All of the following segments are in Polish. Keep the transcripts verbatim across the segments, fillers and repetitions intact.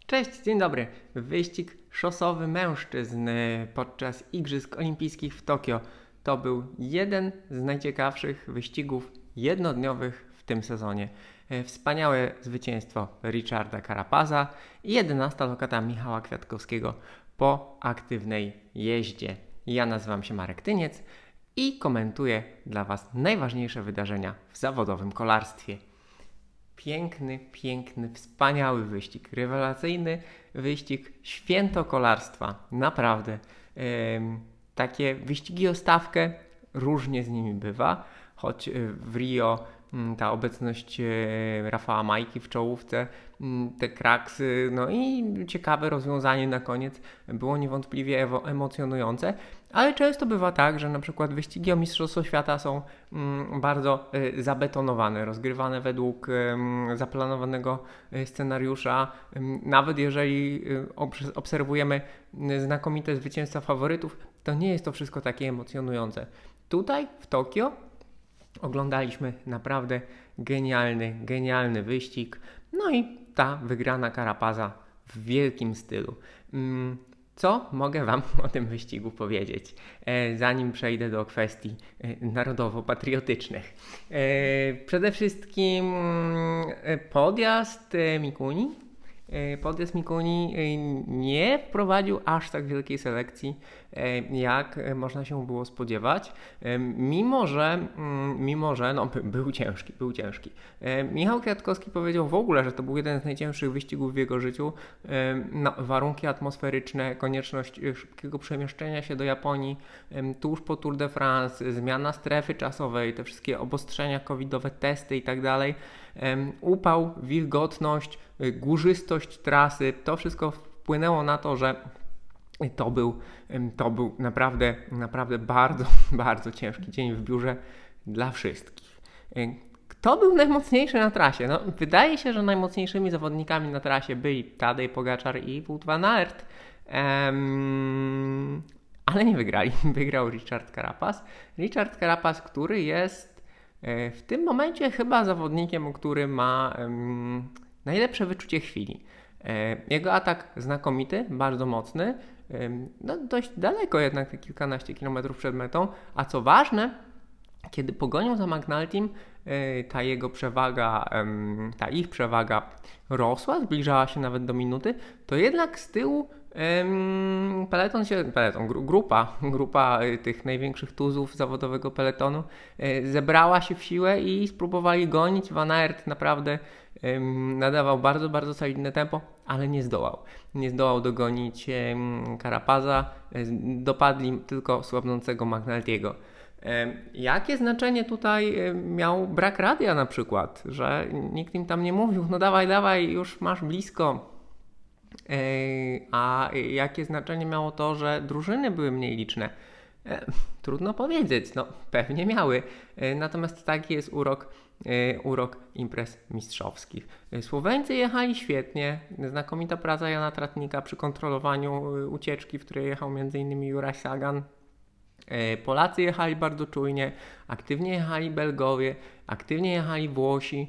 Cześć, dzień dobry. Wyścig szosowy mężczyzn podczas Igrzysk Olimpijskich w Tokio. To był jeden z najciekawszych wyścigów jednodniowych w tym sezonie. Wspaniałe zwycięstwo Richarda Carapaza i jedenasta lokata Michała Kwiatkowskiego po aktywnej jeździe. Ja nazywam się Marek Tyniec i komentuję dla Was najważniejsze wydarzenia w zawodowym kolarstwie. Piękny, piękny, wspaniały wyścig, rewelacyjny wyścig, święto kolarstwa, naprawdę. Yy, takie wyścigi o stawkę, różnie z nimi bywa, choć w Rio ta obecność Rafała Majki w czołówce, te kraksy, no i ciekawe rozwiązanie na koniec było niewątpliwie emocjonujące, ale często bywa tak, że na przykład wyścigi o Mistrzostwo Świata są bardzo zabetonowane, rozgrywane według zaplanowanego scenariusza, nawet jeżeli obserwujemy znakomite zwycięstwa faworytów, to nie jest to wszystko takie emocjonujące. Tutaj w Tokio oglądaliśmy naprawdę genialny, genialny wyścig. No i ta wygrana Carapaza w wielkim stylu. Co mogę Wam o tym wyścigu powiedzieć, zanim przejdę do kwestii narodowo-patriotycznych? Przede wszystkim podjazd Mikuni. Podjazd Mikuni nie wprowadził aż tak wielkiej selekcji, jak można się było spodziewać, mimo że, mimo że no, był ciężki, był ciężki. Michał Kwiatkowski powiedział w ogóle, że to był jeden z najcięższych wyścigów w jego życiu. No, warunki atmosferyczne, konieczność szybkiego przemieszczenia się do Japonii tuż po Tour de France, zmiana strefy czasowej, te wszystkie obostrzenia covidowe, testy i tak dalej, upał, wilgotność, górzystość trasy, to wszystko wpłynęło na to, że to był, to był naprawdę, naprawdę bardzo, bardzo ciężki dzień w biurze dla wszystkich. Kto był najmocniejszy na trasie? No, wydaje się, że najmocniejszymi zawodnikami na trasie byli Tadej Pogaczar i Wout van Aert, um, ale nie wygrali. Wygrał Richard Carapaz. Richard Carapaz, który jest w tym momencie chyba zawodnikiem, który ma um, najlepsze wyczucie chwili. Jego atak znakomity, bardzo mocny, no dość daleko jednak, te kilkanaście kilometrów przed metą, a co ważne, kiedy pogonią za McNultym, ta jego przewaga, ta ich przewaga rosła, zbliżała się nawet do minuty, to jednak z tyłu peleton się, peleton, grupa, grupa tych największych tuzów zawodowego peletonu zebrała się w siłę i spróbowali gonić. Van Aert naprawdę nadawał bardzo, bardzo solidne tempo, ale nie zdołał. Nie zdołał dogonić Carapaza, dopadli tylko słabnącego McNulty'ego. Jakie znaczenie tutaj miał brak radia na przykład, że nikt im tam nie mówił, no dawaj, dawaj, już masz blisko. A jakie znaczenie miało to, że drużyny były mniej liczne? Trudno powiedzieć, no pewnie miały. Natomiast taki jest urok, urok imprez mistrzowskich. Słoweńcy jechali świetnie, znakomita praca Jana Tratnika przy kontrolowaniu ucieczki, w której jechał między innymi Juraj Sagan. Polacy jechali bardzo czujnie, aktywnie jechali Belgowie, aktywnie jechali Włosi,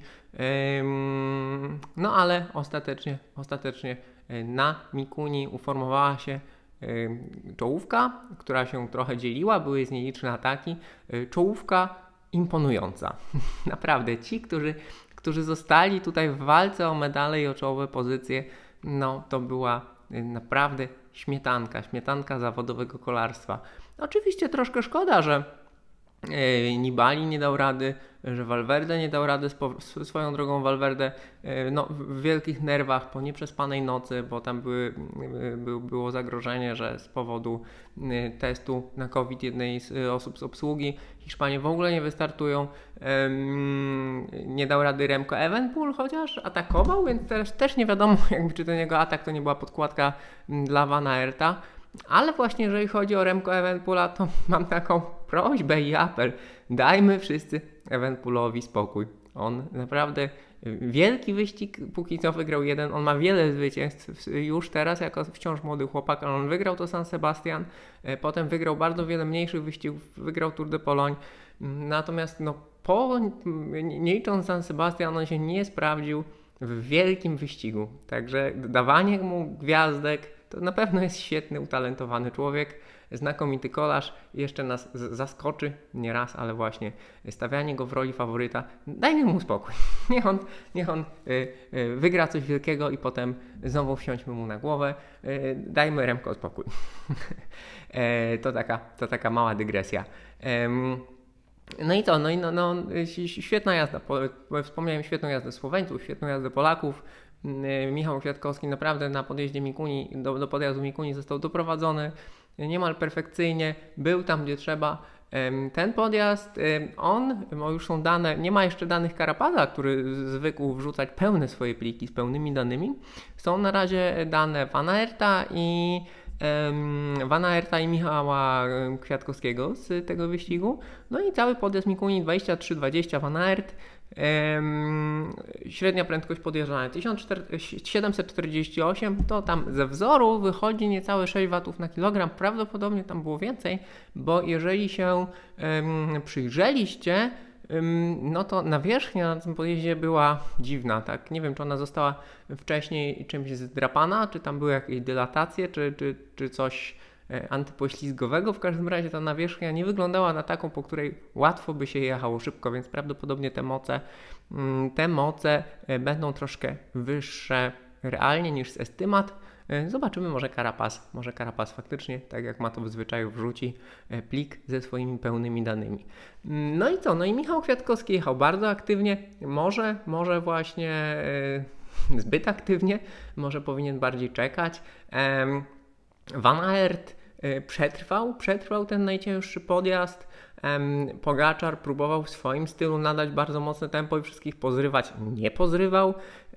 no ale ostatecznie, ostatecznie na Mikuni uformowała się czołówka, która się trochę dzieliła, były z niej liczne ataki, czołówka imponująca. Naprawdę ci, którzy, którzy zostali tutaj w walce o medale i o czołowe pozycje, no to była naprawdę śmietanka, śmietanka zawodowego kolarstwa. Oczywiście troszkę szkoda, że Nibali nie dał rady, że Valverde nie dał rady. Swoją drogą Valverde no, w wielkich nerwach po nieprzespanej nocy, bo tam były, by, było zagrożenie, że z powodu testu na COVID jednej z osób z obsługi Hiszpanie w ogóle nie wystartują. Nie dał rady Remco Evenepoel, chociaż atakował, więc też, też nie wiadomo, jakby czy ten jego atak to nie była podkładka dla Van Aerta. Ale właśnie jeżeli chodzi o Remco Evenepoela, to mam taką prośbę i apel. Dajmy wszyscy Evenepoelowi spokój. On naprawdę wielki wyścig, póki co wygrał jeden. On ma wiele zwycięstw już teraz jako wciąż młody chłopak, ale on wygrał to San Sebastian, potem wygrał bardzo wiele mniejszych wyścigów, wygrał Tour de Pologne. Natomiast no, po, nie licząc San Sebastian, on się nie sprawdził w wielkim wyścigu. Także dawanie mu gwiazdek to na pewno jest świetny, utalentowany człowiek, znakomity kolarz i jeszcze nas zaskoczy, nie raz, ale właśnie stawianie go w roli faworyta, dajmy mu spokój. Niech on, niech on y, y, wygra coś wielkiego i potem znowu wsiądźmy mu na głowę, y, dajmy Remco spokój. e, to, taka, to taka mała dygresja. Um, No i to, no i no, no, świetna jazda. Wspomniałem świetną jazdę Słoweńców, świetną jazdę Polaków. Michał Kwiatkowski naprawdę na podjeździe Mikuni, do, do podjazdu Mikuni został doprowadzony niemal perfekcyjnie, był tam gdzie trzeba. Ten podjazd, on, bo już są dane, nie ma jeszcze danych Carapaza, który zwykł wrzucać pełne swoje pliki z pełnymi danymi. Są na razie dane Van Aerta i Van Aerta i Michała Kwiatkowskiego z tego wyścigu. No i cały podjazd Mikuni dwadzieścia trzy dwadzieścia Van Aert. Um, średnia prędkość podjeżdżania tysiąc siedemset czterdzieści osiem, to tam ze wzoru wychodzi niecałe sześć watów na kilogram, prawdopodobnie tam było więcej, bo jeżeli się um, przyjrzeliście, um, no to nawierzchnia na tym podjeździe była dziwna, tak, nie wiem czy ona została wcześniej czymś zdrapana, czy tam były jakieś dylatacje, czy, czy, czy coś antypoślizgowego. W każdym razie ta nawierzchnia nie wyglądała na taką, po której łatwo by się jechało szybko, więc prawdopodobnie te moce, te moce będą troszkę wyższe realnie niż z estymat. Zobaczymy, może Carapaz, może Carapaz faktycznie, tak jak ma to w zwyczaju, wrzuci plik ze swoimi pełnymi danymi. No i co? No i Michał Kwiatkowski jechał bardzo aktywnie, może, może właśnie yy, zbyt aktywnie, może powinien bardziej czekać. Yy, Van Aert przetrwał, przetrwał ten najcięższy podjazd. Pogaczar próbował w swoim stylu nadać bardzo mocne tempo i wszystkich pozrywać. Nie pozrywał.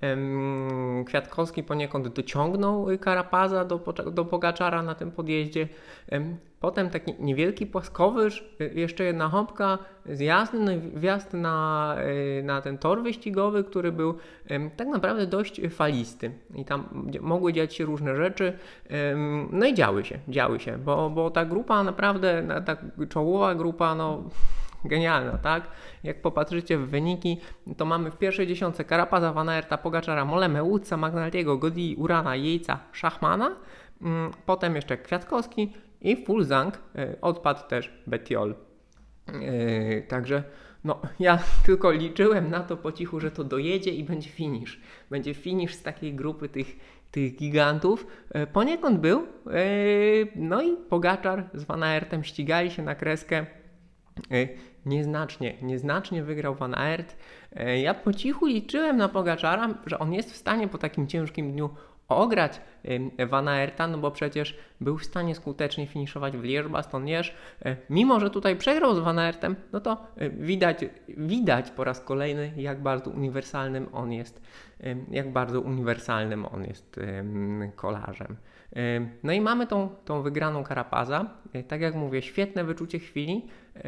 Kwiatkowski poniekąd dociągnął Carapaza do, do Pogaczara na tym podjeździe. Potem taki niewielki płaskowyż, jeszcze jedna hopka, zjazd, no i wjazd na, na ten tor wyścigowy, który był tak naprawdę dość falisty i tam mogły dziać się różne rzeczy, no i działy się, działy się, bo, bo ta grupa naprawdę, ta czołowa grupa, no genialna, tak? Jak popatrzycie w wyniki, to mamy w pierwszej dziesiątce Carapaza, Van Aerta, Pogaczara, Molemę, Woodsa, Magnaldiego, Godi, Urana, Jejca, Szachmana, potem jeszcze Kwiatkowski i Fulzang, odpadł też Bettiol. Yy, także no, ja tylko liczyłem na to po cichu, że to dojedzie i będzie finish. Będzie finish z takiej grupy tych, tych gigantów. Yy, poniekąd był. Yy, no i Pogaczar z Van Aertem ścigali się na kreskę. Yy, nieznacznie, nieznacznie wygrał Van Aert. Yy, ja po cichu liczyłem na Pogaczara, że on jest w stanie po takim ciężkim dniu ograć Van Aerta, no bo przecież był w stanie skutecznie finiszować w Liège-Bastogne-Liège. Mimo że tutaj przegrał z Van Aertem, no to widać, widać po raz kolejny, jak bardzo uniwersalnym on jest, jak bardzo uniwersalnym on jest kolarzem. No i mamy tą, tą wygraną Carapaza. Tak jak mówię, świetne wyczucie chwili.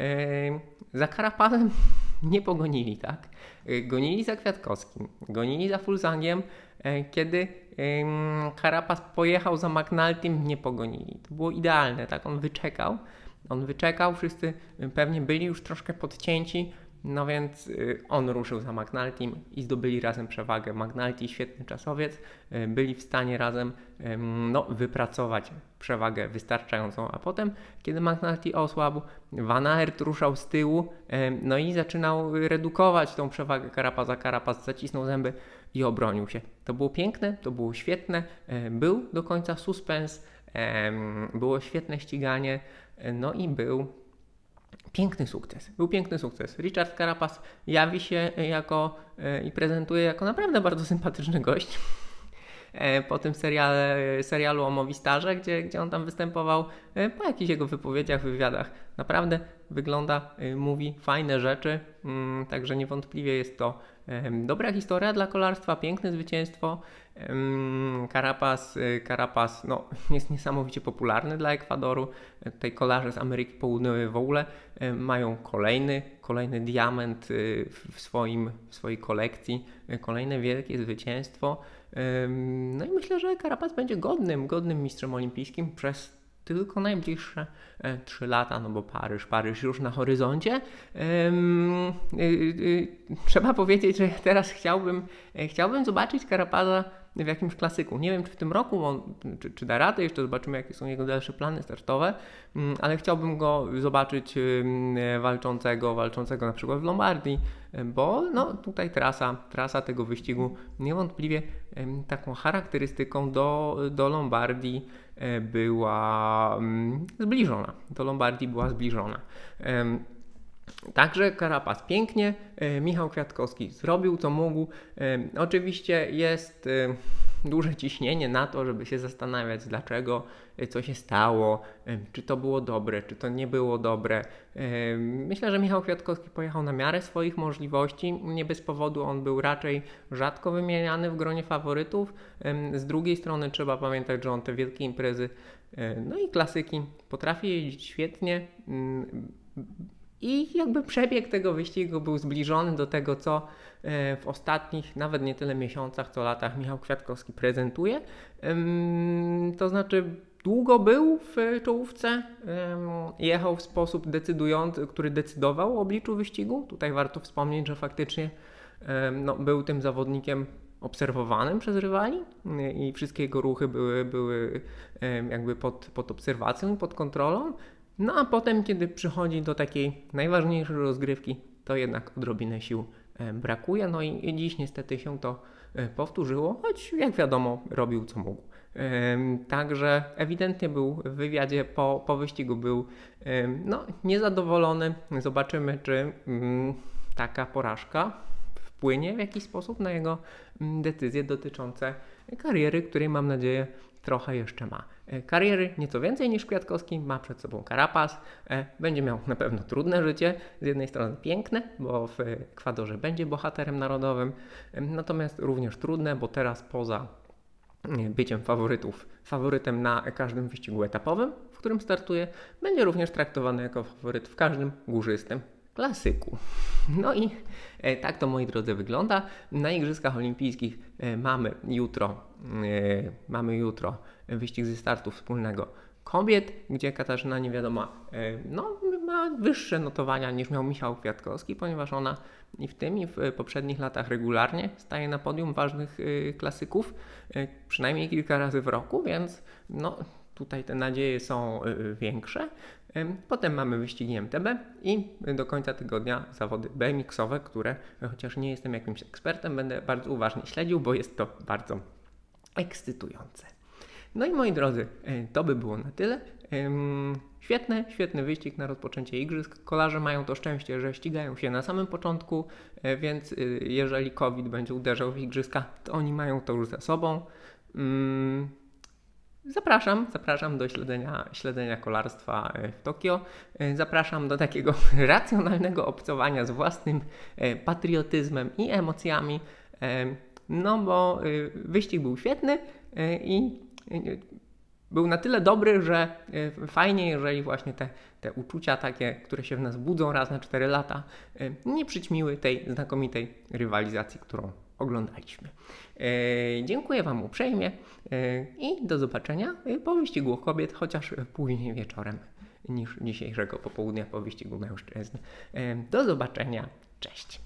Za Carapazem nie pogonili, tak? Gonili za Kwiatkowskim, gonili za Fulzangiem, kiedy Carapaz pojechał za McNultym, nie pogonili. To było idealne, tak? On wyczekał, on wyczekał, wszyscy pewnie byli już troszkę podcięci, no więc on ruszył za McNultym i zdobyli razem przewagę. McNulty, świetny czasowiec, byli w stanie razem no, wypracować przewagę wystarczającą, a potem, kiedy McNulty osłabł, Van Aert ruszał z tyłu, no i zaczynał redukować tą przewagę Carapaza. Carapaz zacisnął zęby i obronił się. To było piękne, to było świetne, był do końca suspens, było świetne ściganie, no i był piękny sukces. Był piękny sukces. Richard Carapaz jawi się jako i prezentuje jako naprawdę bardzo sympatyczny gość. Po tym seriale, serialu o Movistarze, gdzie, gdzie on tam występował, po jakichś jego wypowiedziach, wywiadach. Naprawdę wygląda, mówi fajne rzeczy, także niewątpliwie jest to dobra historia dla kolarstwa, piękne zwycięstwo. Carapaz, Carapaz no, jest niesamowicie popularny dla Ekwadoru. Tutaj kolarze z Ameryki Południowej w ogóle mają kolejny, kolejny diament w, swoim, w swojej kolekcji, kolejne wielkie zwycięstwo. No i myślę, że Carapaz będzie godnym, godnym mistrzem olimpijskim przez tylko najbliższe e, trzy lata, no bo Paryż, Paryż już na horyzoncie. Ehm, y, y, trzeba powiedzieć, że teraz chciałbym, e, chciałbym zobaczyć Carapaza w jakimś klasyku. Nie wiem, czy w tym roku on, czy, czy da radę, jeszcze zobaczymy, jakie są jego dalsze plany startowe, mm, ale chciałbym go zobaczyć y, walczącego, walczącego na przykład w Lombardii, bo no, tutaj trasa, trasa tego wyścigu niewątpliwie y, taką charakterystyką do, do Lombardii y, była y, zbliżona. Do Lombardii była zbliżona. Y, Także Carapaz pięknie, e, Michał Kwiatkowski zrobił co mógł. E, oczywiście jest e, duże ciśnienie na to, żeby się zastanawiać, dlaczego, e, co się stało, e, czy to było dobre, czy to nie było dobre. E, myślę, że Michał Kwiatkowski pojechał na miarę swoich możliwości. Nie bez powodu on był raczej rzadko wymieniany w gronie faworytów. E, z drugiej strony trzeba pamiętać, że on te wielkie imprezy, e, no i klasyki potrafi jeździć świetnie. E, I jakby przebieg tego wyścigu był zbliżony do tego, co w ostatnich, nawet nie tyle miesiącach, co latach Michał Kwiatkowski prezentuje. To znaczy długo był w czołówce, jechał w sposób decydujący, który decydował o obliczu wyścigu. Tutaj warto wspomnieć, że faktycznie no, był tym zawodnikiem obserwowanym przez rywali i wszystkie jego ruchy były, były jakby pod, pod obserwacją i pod kontrolą. No a potem, kiedy przychodzi do takiej najważniejszej rozgrywki, to jednak odrobinę sił brakuje. No i, i dziś niestety się to powtórzyło, choć jak wiadomo robił co mógł. Także ewidentnie był w wywiadzie po, po wyścigu był no, niezadowolony. Zobaczymy, czy taka porażka wpłynie w jakiś sposób na jego decyzje dotyczące kariery, której mam nadzieję trochę jeszcze ma. Kariery nieco więcej niż Kwiatkowski, ma przed sobą Carapaz, będzie miał na pewno trudne życie, z jednej strony piękne, bo w Ekwadorze będzie bohaterem narodowym, natomiast również trudne, bo teraz poza byciem faworytów, faworytem na każdym wyścigu etapowym, w którym startuje, będzie również traktowany jako faworyt w każdym górzystym klasyku. No i e, tak to, moi drodzy, wygląda. Na Igrzyskach Olimpijskich e, mamy jutro e, mamy jutro wyścig ze startu wspólnego kobiet, gdzie Katarzyna Niewiadoma e, no, ma wyższe notowania niż miał Michał Kwiatkowski, ponieważ ona i w tym i w poprzednich latach regularnie staje na podium ważnych e, klasyków, e, przynajmniej kilka razy w roku, więc no, tutaj te nadzieje są e, większe. Potem mamy wyścigi M T B i do końca tygodnia zawody B M X-owe, które, chociaż nie jestem jakimś ekspertem, będę bardzo uważnie śledził, bo jest to bardzo ekscytujące. No i moi drodzy, to by było na tyle. Świetny, świetny wyścig na rozpoczęcie igrzysk. Kolarze mają to szczęście, że ścigają się na samym początku, więc jeżeli COVID będzie uderzał w igrzyska, to oni mają to już za sobą. Zapraszam, zapraszam do śledzenia, śledzenia kolarstwa w Tokio. Zapraszam do takiego racjonalnego obcowania z własnym patriotyzmem i emocjami, no bo wyścig był świetny i był na tyle dobry, że fajnie, jeżeli właśnie te, te uczucia takie, które się w nas budzą raz na cztery lata, nie przyćmiły tej znakomitej rywalizacji, którą oglądaliśmy. E, dziękuję Wam uprzejmie e, i do zobaczenia po wyścigu kobiet, chociaż później wieczorem niż dzisiejszego popołudnia po wyścigu mężczyzn. E, do zobaczenia, cześć!